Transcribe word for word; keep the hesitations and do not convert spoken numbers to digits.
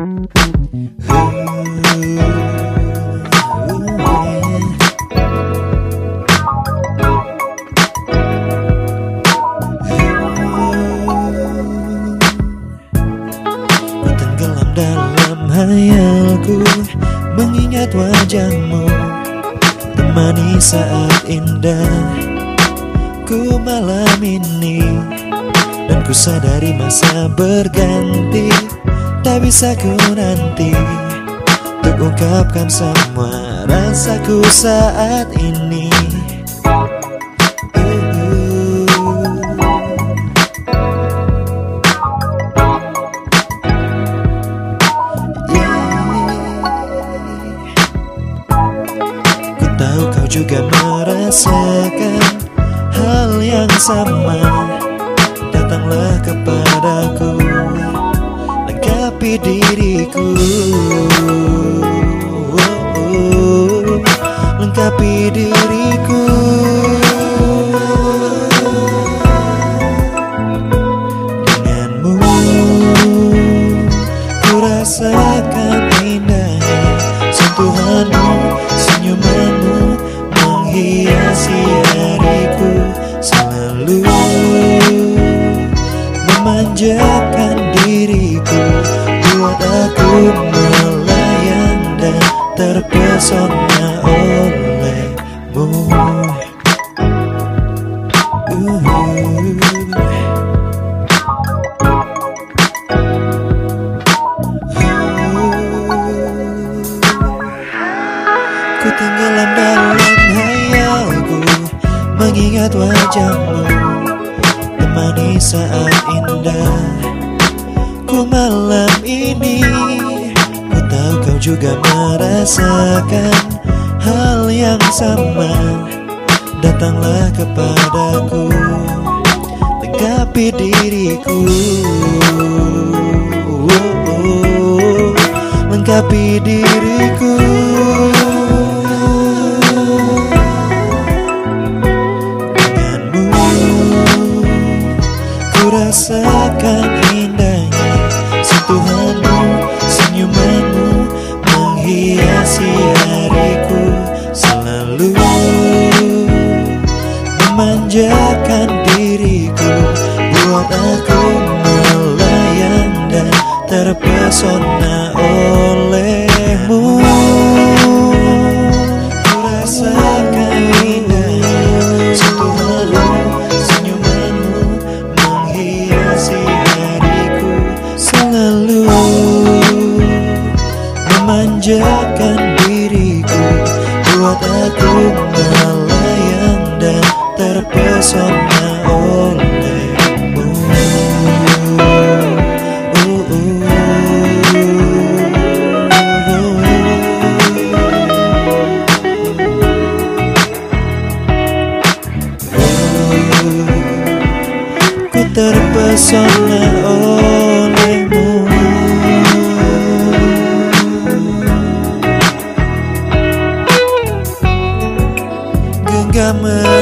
Tenggelam dalam hayalku, mengingat wajahmu, temani saat indah ku malam ini. Dan ku sadari masa berganti, tak bisa ku nanti untuk ungkapkan semua rasaku saat ini. Tahu kau juga merasakan hal yang sama. Datanglah kepadaku, lengkapi diriku, oh, oh, lengkapi diriku. Denganmu ku rasakan indahnya sentuhanmu, senyumanmu menghiasi hariku, selalu memanjakan diriku, buat aku melayang dan terpesona olehmu. uh. Ku tenggelam dalam hayalku, mengingat wajahmu, temani saat indah ku malam ini. Ku tahu kau juga merasakan hal yang sama. Datanglah kepadaku, lengkapi diriku, oh, oh, lengkapi diriku. Rasakan indahnya sentuhanmu, senyumanmu menghiasi hariku, selalu memanjakan diriku, buat aku melayang dan terpesona olehmu. Ku rasakan indahnya sentuhanmu, senyumanmu menghiasi hariku, selalu memanjakan diriku, buat aku melayang dan terpesona olehmu. Oh, oh, oh. Ku terpesona olehmu. Genggam